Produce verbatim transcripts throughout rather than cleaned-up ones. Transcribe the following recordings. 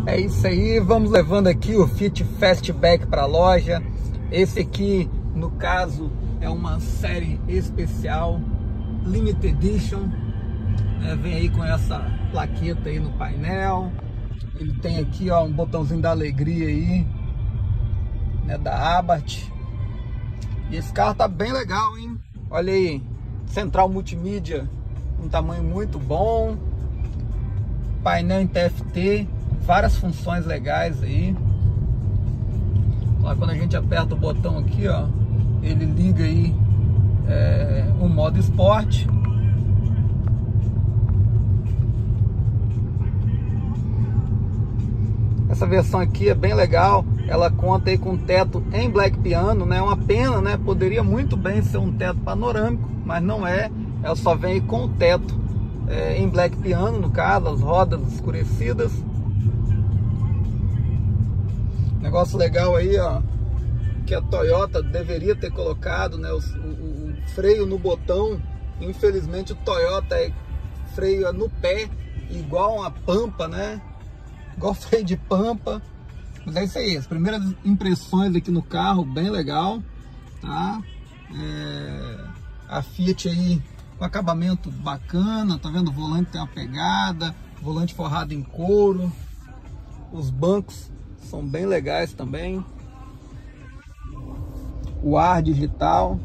É isso aí, vamos levando aqui o Fiat Fastback para a loja. Esse aqui, no caso, é uma série especial, Limited Edition. É, vem aí com essa plaqueta aí no painel. Ele tem aqui, ó, um botãozinho da alegria aí, né, da Abarth. E esse carro tá bem legal, hein? Olha aí, central multimídia, um tamanho muito bom. Painel em T F T, várias funções legais aí. Ó, quando a gente aperta o botão aqui, ó, ele liga aí é, o modo esporte. Essa versão aqui é bem legal, ela conta aí com teto em black piano, né? Uma pena, né? Poderia muito bem ser um teto panorâmico, mas não é. Ela só vem aí com o teto é, em black piano, no caso, as rodas escurecidas. Negócio legal aí, ó, que a Toyota deveria ter colocado, né? O, o, o freio no botão. Infelizmente o Toyota é freio no pé, igual uma Pampa, né? Igual freio de Pampa. Mas é isso aí, as primeiras impressões aqui no carro, bem legal, tá? É, a Fiat aí com acabamento bacana, tá vendo? O volante tem uma pegada, volante forrado em couro, os bancos são bem legais também, o ar digital.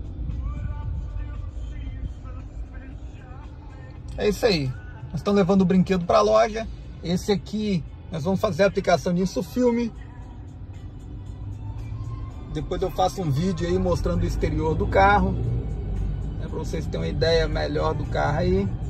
É isso aí, nós estamos levando o brinquedo para a loja. Esse aqui nós vamos fazer a aplicação de Insufilme. Depois eu faço um vídeo aí mostrando o exterior do carro, né, para vocês terem uma ideia melhor do carro aí.